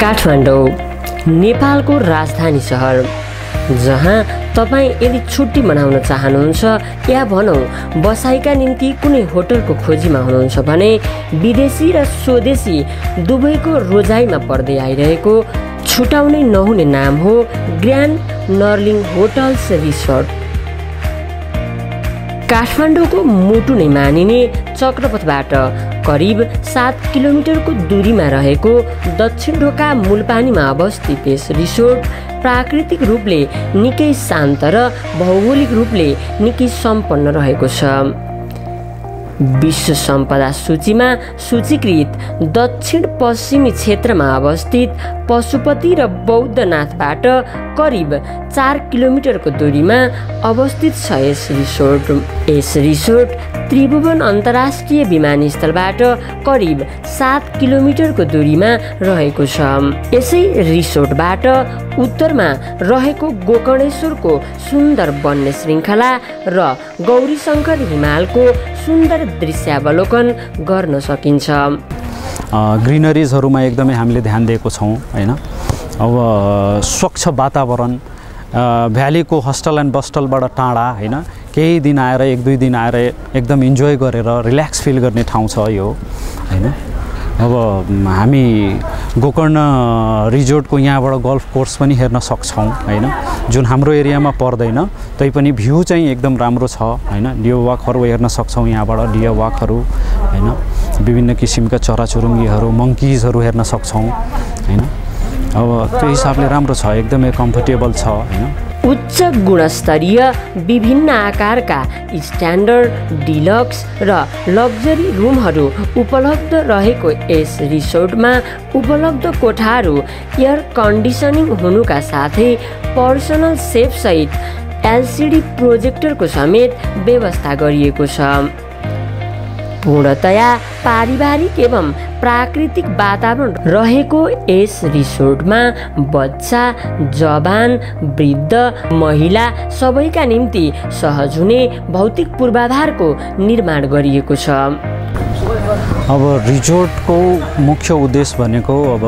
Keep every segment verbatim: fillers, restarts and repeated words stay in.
काठमाडौँ नेपालको राजधानी सहर, जहाँ तपाईँ यदि छुट्टी मनाउन चाहनुहुन्छ या भनौँ बसाइका निम्ति कुनै होटलको खोजीमा हुनुहुन्छ भने विदेशी र स्वदेशी दुवैको रोजाइमा पर्दै आइरहेको छुटाउनै नहुने नाम हो ग्रान्ड नर्लिङ होटल्स रिसोर्ट। काठमाडौँको मुटु नै मानिने चक्रपथबाट करिब सात किलोमिटरको दूरीमा रहेको दक्षिण ढोका मूलपानीमा अवस्थित यस रिसोर्ट प्राकृतिक रूपले निकै शान्त र भौगोलिक रूपले निकै सम्पन्न रहेको छ। विश्व सम्पदा सूचीमा सूचीकृत दक्षिण पश्चिमी क्षेत्रमा अवस्थित पशुपति र बौद्धनाथबाट करिब चार किलोमिटरको दूरीमा अवस्थित छ यस रिसोर्ट। यस रिसोर्ट त्रिभुवन अन्तर्राष्ट्रिय विमानस्थलबाट करिब सात किलोमिटरको दूरीमा रहेको छ। यसै रिसोर्टबाट उत्तरमा रहेको गोकर्णेश्वरको सुन्दर वन्य श्रृङ्खला र गौरीशङ्कर हिमालको सुन्दर दृश्यावलोकन गर्न सकिन्छ। ग्रिनरिजहरूमा एकदमै हामीले ध्यान दिएको छौँ हैन। अब स्वच्छ वातावरण, भ्यालीको हस्टल एन्ड बस्टलबाट टाढा हैन, केही दिन आएर एक दुई दिन आएर एकदम इन्जोय गरेर रिल्याक्स फिल गर्ने ठाउँ छ यो हैन। अब हामी गोकर्ण रिजोर्टको यहाँबाट गल्फ कोर्स पनि हेर्न सक्छौँ हैन, जुन हाम्रो एरियामा पर्दैन तैपनि भ्यू चाहिँ एकदम राम्रो छ हैन। डियो वाकहरू हेर्न सक्छौँ यहाँबाट, डियो वाकहरू हैन, विभिन्न किसिमका चराचुरुङ्गीहरू, मङ्कीजहरू हेर्न सक्छौँ हैन। अब त्यो हिसाबले राम्रो छ, एकदमै कम्फर्टेबल छ हैन। उच्च गुणस्तरीय विभिन्न आकारका स्ट्यान्डर्ड, डिलक्स र लग्जरी रुमहरू उपलब्ध रहेको यस रिसोर्टमा उपलब्ध कोठाहरू एयर कन्डिसनिङ हुनुका साथै पर्सनल सेफसहित एलसिडी प्रोजेक्टरको समेत व्यवस्था गरिएको छ। पूर्णतया पारिवारिक एवं प्राकृतिक वातावरण रहेको यस रिसोर्टमा बच्चा, जवान, वृद्ध, महिला सबैका निम्ति सहज हुने भौतिक पूर्वाधारको निर्माण गरिएको छ। अब रिजोर्टको मुख्य उद्देश्य भनेको अब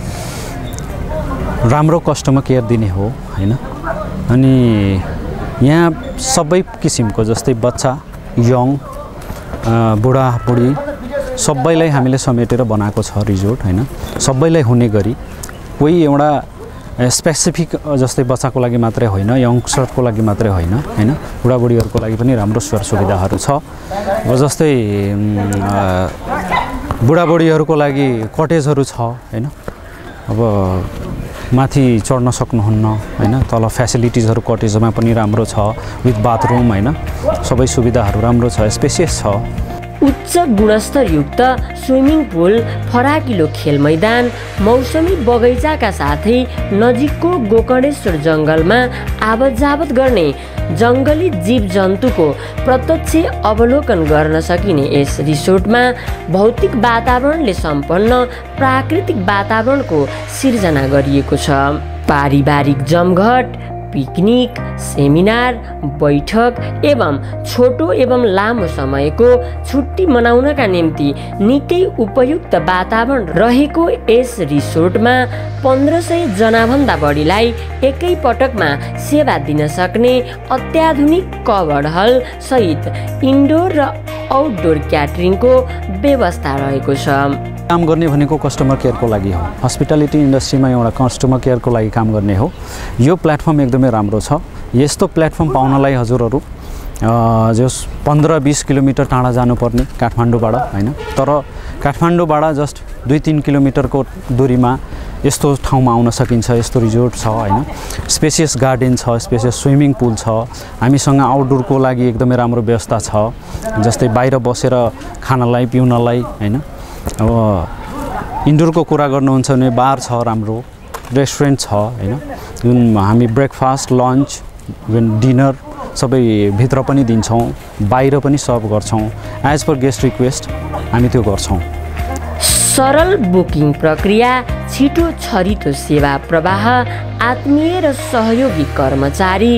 राम्रो कस्टमर केयर दिने हो हैन। अनि यहाँ सबै किसिमको जस्तै बच्चा, यङ, बुढाबुढी सबैलाई हामीले समेटेर बनाएको छ रिजोर्ट हैन। सबैलाई हुने गरी, कोही एउटा स्पेसिफिक जस्तै बच्चाको लागि मात्रै होइन, यङ्स्टरको लागि मात्रै होइन हैन, बुढाबुढीहरूको लागि पनि राम्रो सुविधाहरू छ। अब जस्तै बुढाबुढीहरूको लागि कटेजहरू छ हैन। अब माथि चढ्न सक्नुहुन्न हैन, तल फ्यासिलिटिजहरू कटेजमा पनि राम्रो छ, विथ बाथरुम हैन, सबै सुविधाहरू राम्रो छ, स्पेसियस छ। उच्च गुणस्तरयुक्त स्विमिङ पुल, फराकिलो खेल मैदान, मौसमी बगैँचाका साथै नजिकको गोकर्णेश्वर जङ्गलमा आवत जावत गर्ने जङ्गली जीव जन्तुको प्रत्यक्ष अवलोकन गर्न सकिने यस रिसोर्टमा भौतिक वातावरणले सम्पन्न प्राकृतिक वातावरणको सिर्जना गरिएको छ। पारिवारिक जमघट, पिकनिक, सेमिनार, बैठक एवं छोटो एवं लामो समयको छुट्टी मनाउनका निम्ति निकै उपयुक्त वातावरण रहेको यस रिसोर्टमा पन्ध्र सय जनाभन्दा बढीलाई एकै पटकमा सेवा दिन सक्ने अत्याधुनिक कभर्ड हल सहित इन्डोर र आउटडोर क्याटरिङको व्यवस्था रहेको छ। काम गर्ने भनेको कस्टमर केयरको लागि हो, हस्पिटालिटी इन्डस्ट्रीमा एउटा कस्टमर केयरको लागि काम गर्ने हो। यो प्लेटफर्म एकदमै राम्रो छ। यस्तो प्लेटफर्म पाउनलाई हजुरहरू जस पन्ध्र बिस किलोमिटर टाढा जानुपर्ने काठमाडौँबाट हैन, तर काठमाडौँबाट जस्ट दुई तिन किलोमिटरको दूरीमा यस्तो ठाउँमा आउन सकिन्छ। यस्तो रिजोर्ट छ हैन, स्पेसियस गार्डन छ, स्पेसियस स्विमिङ पुल छ, हामीसँग आउटडोरको लागि एकदमै राम्रो व्यवस्था छ। जस्तै बाहिर बसेर खानलाई पिउनलाई हैन। अब इन्डोरको कुरा गर्नुहुन्छ भने बार छ, राम्रो रेस्टुरेन्ट छ हैन, जुन हामी ब्रेकफास्ट, लन्च, डिनर सबै भित्र पनि दिन्छौँ, बाहिर पनि सर्भ गर्छौँ। एज पर गेस्ट रिक्वेस्ट हामी त्यो गर्छौँ। सरल बुकिङ प्रक्रिया, छिटो छरितो सेवा प्रवाह, आत्मीय र सहयोगी कर्मचारी,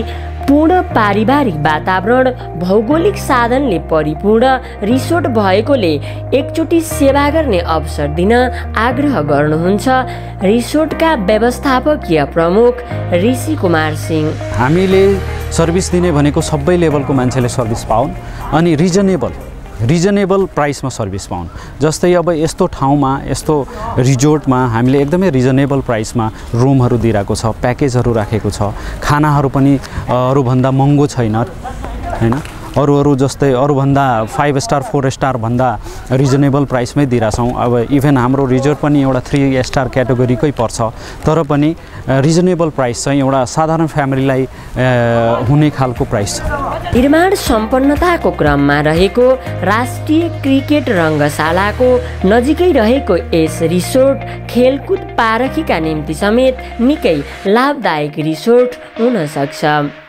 पूर्ण पारिवारिक वातावरण, भौगोलिक साधनले परिपूर्ण रिसोर्ट भएकोले एकचोटि सेवा गर्ने अवसर दिन आग्रह गर्नुहुन्छ रिसोर्टका व्यवस्थापकीय प्रमुख ऋषि कुमार सिंह। हामीले सर्भिस दिने भनेको सबै लेभलको मान्छेले सर्भिस पाउन् अनि रिजनेबल रिजनेबल प्राइसमा सर्भिस पाउन्। जस्तै अब यस्तो ठाउँमा यस्तो रिजोर्टमा हामीले एकदमै रिजनेबल प्राइसमा रुमहरू दिइरहेको छ, प्याकेजहरू राखेको छ, खानाहरू पनि अरूभन्दा महँगो छैन हैन, अरू अरू जस्तै अरूभन्दा फाइभ स्टार फोर स्टार भन्दा रिजनेबल प्राइसमै दिइरहेछौँ। अब इभन हाम्रो रिजोर्ट पनि एउटा थ्री स्टार क्याटेगोरीकै पर्छ, तर पनि रिजनेबल प्राइस चाहिँ एउटा साधारण फ्यामिलीलाई हुने खालको प्राइस छ। निर्माण सम्पन्नताको क्रममा रहेको राष्ट्रिय क्रिकेट रङ्गशालाको नजिकै रहेको यस रिसोर्ट खेलकुद पारखीका निम्ति समेत निकै लाभदायक रिसोर्ट हुन सक्छ।